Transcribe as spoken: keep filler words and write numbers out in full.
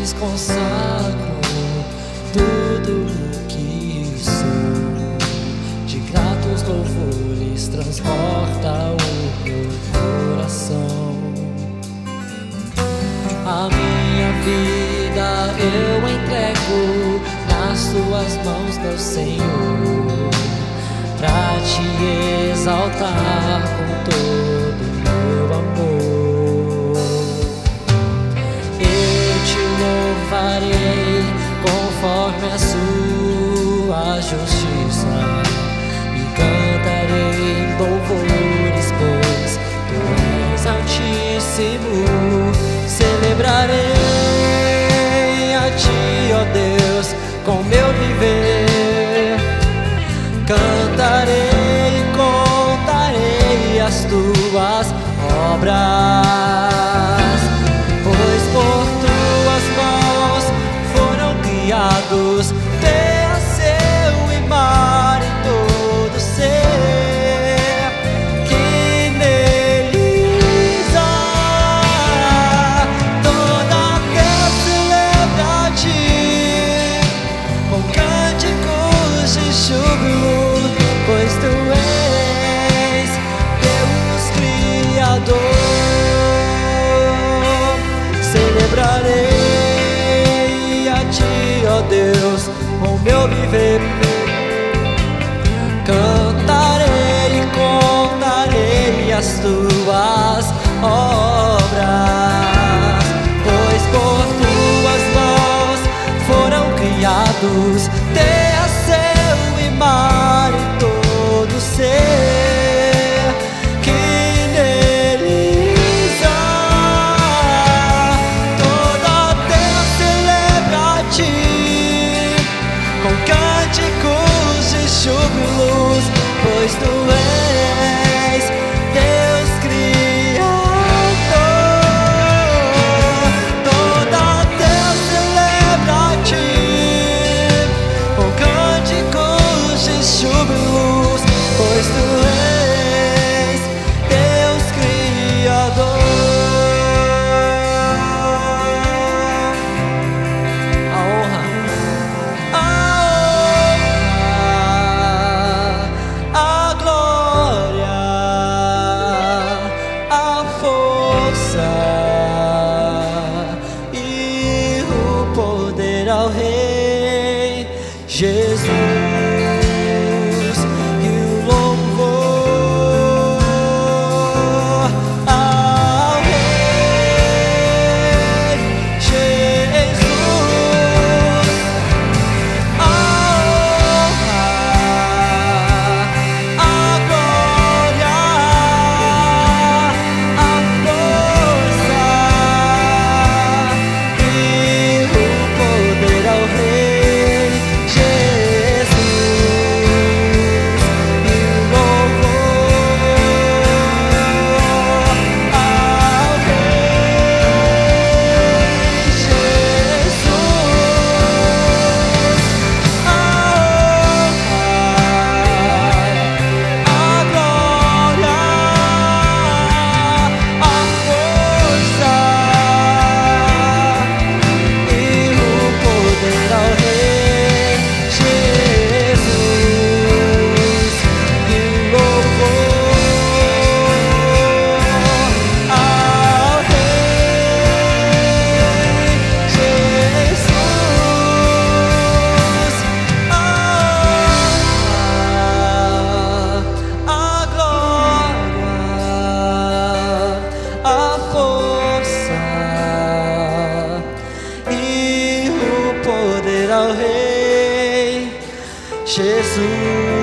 lhes consagro tudo o que sou. De gratos louvores transporta o meu coração. A minha vida eu entrego nas tuas mãos, meu Senhor, pra te exaltar com todo o meu amor. Eu te louvarei conforme a sua justiça e cantarei louvores, pois tu és altíssimo. Celebrarei a ti, ó Deus, com meu viver. Cantarei e contarei as tuas obras, pois por tuas mãos foram criados terra, céu e mar e todo ser que neles há. Toda a terra celebra a ti com cânticos de júbilo, pois tu és Deus Criador. Celebrarei a ti, ó Deus, com meu viver. Cantarei e contarei as tuas obras, pois por tuas mãos foram criados terra, céu e mar e todo ser que neles há. Toda a terra celebra a ti com cânticos de júbilos, pois tu és Deus Criador. Toda a terra celebra a ti com cânticos de júbilos, pois tu és Deus Criador. A honra, a honra, a glória, a força e o poder ao Rei Jesus, e o louvor ao Rei Jesus. A honra, a glória, a força e o poder ao Rei Jesus, e o louvor ao Rei Jesus. A honra, a glória, a força e o poder ao Rei Jesus, e o louvor ao Rei Jesus. A honra, a glória, a força e o poder ao Rei Jesus.